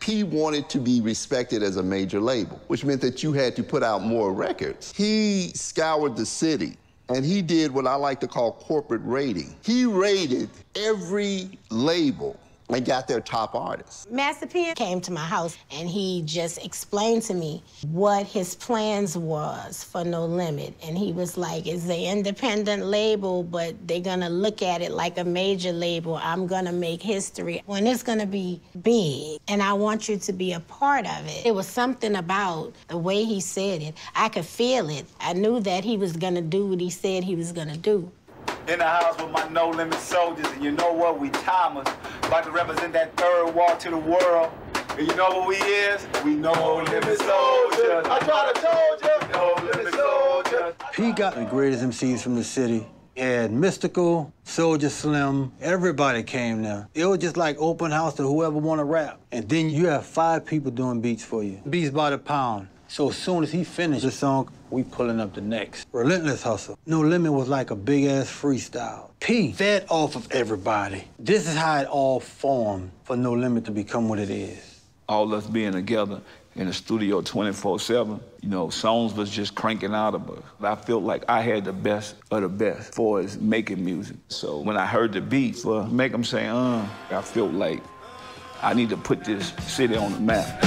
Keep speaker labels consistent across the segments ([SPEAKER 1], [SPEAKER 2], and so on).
[SPEAKER 1] He wanted to be respected as a major label, which meant that you had to put out more records. He scoured the city, and he did what I like to call corporate rating. He rated every label and got their top artists.
[SPEAKER 2] Master P came to my house and he just explained to me what his plans was for No Limit. And he was like, it's an independent label, but they're gonna look at it like a major label. I'm gonna make history when it's gonna be big, and I want you to be a part of it. It was something about the way he said it. I could feel it. I knew that he was gonna do what he said he was gonna do.
[SPEAKER 3] In the house with my No Limit soldiers, and you know what? We timers, about to represent that third wall to the world. And you know what we is? We No Limit soldiers. I tried to told you, No Limit soldiers.
[SPEAKER 4] P got the greatest MCs from the city. He had Mystical, Soulja Slim, everybody came there. It was just like open house to whoever want to rap. And then you have 5 people doing beats for you. Beats by the pound. So as soon as he finished the song, we pulling up the next. Relentless hustle. No Limit was like a big-ass freestyle. P fed off of everybody. This is how it all formed for No Limit to become what it is.
[SPEAKER 5] All us being together in the studio 24/7, you know, songs was just cranking out of us. I felt like I had the best of the best for as making music. So when I heard the beats for Make 'Em Say I felt like I need to put this city on the map.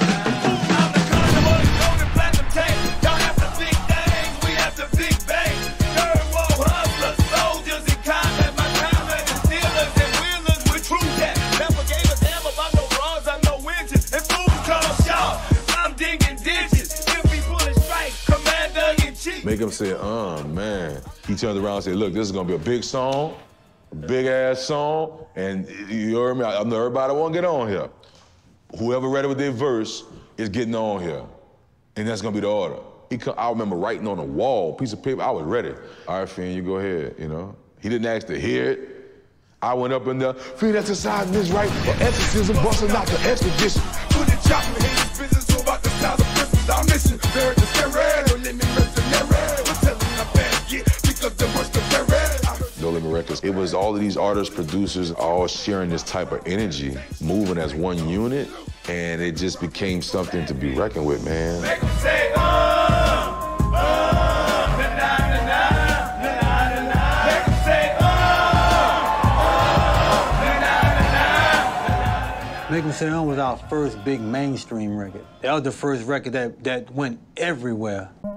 [SPEAKER 6] Make 'em say, man. He turned around and said, look, this is gonna be a big song, a big-ass song, and you heard me, I know everybody wanna get on here. Whoever ready with their verse is getting on here, and that's gonna be the order. I remember writing on a wall, piece of paper, I was ready. All right, Finn, you go ahead, you know. He didn't ask to hear it. I went up in there, Finn exercising this right, for exorcism, busting out the expedition. Put the chocolate in his business, so about the style of Christmas, our mission. Very scary, no limit mercenary. No Limit Records. It was all of these artists, producers, all sharing this type of energy, moving as one unit, and it just became something to be reckoned with, man.
[SPEAKER 3] Make 'em say, na, na, na, na. Make 'em say, na, na, na.
[SPEAKER 4] Make 'Em Say was our first big mainstream record. That was the first record that went everywhere.